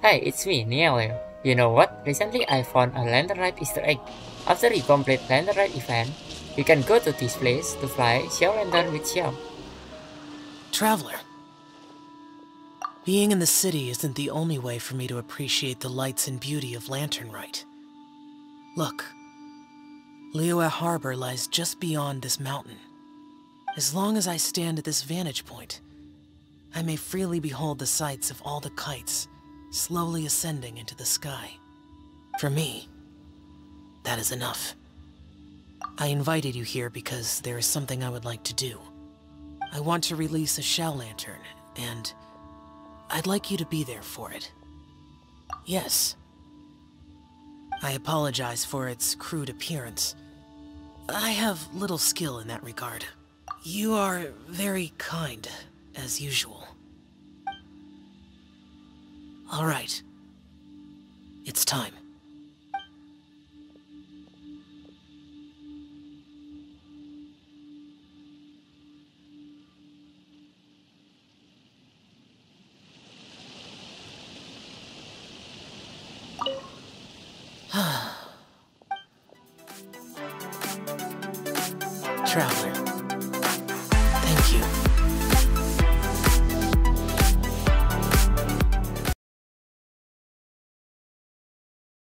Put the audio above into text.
Hi, it's me, Nielio. You know what? Recently I found a lantern ride Easter egg. After you complete lantern ride event, you can go to this place to fly Xiao lantern with Xiao. Traveler. Being in the city isn't the only way for me to appreciate the lights and beauty of Lantern Rite. Look, Liyue Harbor lies just beyond this mountain. As long as I stand at this vantage point, I may freely behold the sights of all the kites slowly ascending into the sky. For me, that is enough. I invited you here because there is something I would like to do. I want to release a Xiao lantern, and I'd like you to be there for it. Yes. I apologize for its crude appearance. I have little skill in that regard. You are very kind, as usual. All right. It's time. Traveler, thank you.